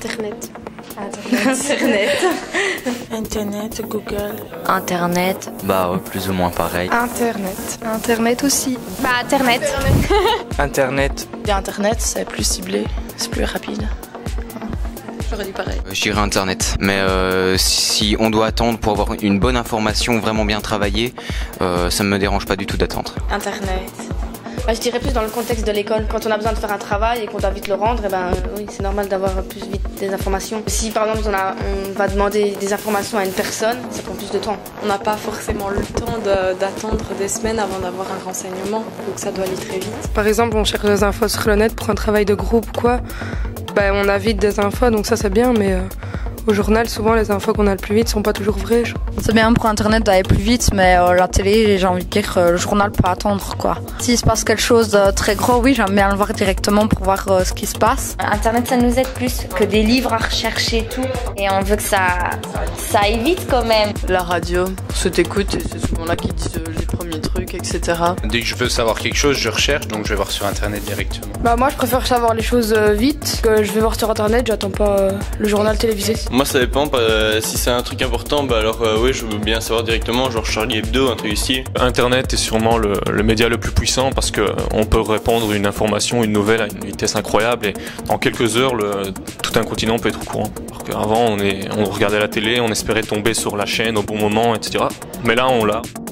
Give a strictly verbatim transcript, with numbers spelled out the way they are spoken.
Internet. Internet. Internet, Google. Internet. Bah ouais, plus ou moins pareil. Internet. Internet aussi. Bah Internet. Internet. Bien Internet, c'est plus ciblé, c'est plus rapide. J'aurais dit pareil. Je dirais Internet. Mais euh, si on doit attendre pour avoir une bonne information vraiment bien travaillée, euh, ça ne me dérange pas du tout d'attendre. Internet. Bah, je dirais plus dans le contexte de l'école. Quand on a besoin de faire un travail et qu'on doit vite le rendre, et ben, oui, c'est normal d'avoir plus vite des informations. Si par exemple on, a, on va demander des informations à une personne, ça prend plus de temps. On n'a pas forcément le temps d'attendre de, des semaines avant d'avoir un renseignement, donc ça doit aller très vite. Par exemple, on cherche des infos sur le net pour un travail de groupe ou quoi. Bah, on a vite des infos, donc ça c'est bien, mais euh, au journal, souvent les infos qu'on a le plus vite sont pas toujours vraies. C'est bien pour Internet d'aller plus vite, mais euh, la télé, j'ai envie de dire, euh, le journal peut attendre, quoi. S'il se passe quelque chose de très gros, oui, j'aime bien le voir directement pour voir euh, ce qui se passe. Internet, ça nous aide plus que des livres à rechercher et tout. Et on veut que ça, ça aille vite quand même. La radio, se t'écoute et c'est souvent là qu'ils disent les premiers trucs, et cetera. Dès que je veux savoir quelque chose, je recherche, donc je vais voir sur Internet directement. Bah moi je préfère savoir les choses euh, vite, que je vais voir sur Internet, j'attends pas euh, le journal télévisé. Moi ça dépend, bah, si c'est un truc important, bah alors euh, oui je veux bien savoir directement, genre Charlie Hebdo, un truc ici. Internet est sûrement le, le média le plus puissant parce qu'on peut répandre une information, une nouvelle à une vitesse incroyable et en quelques heures le, tout un continent peut être au courant. Alors qu'avant on, est, on regardait la télé, on espérait tomber sur la chaîne au bon moment, et cetera. Mais là on l'a.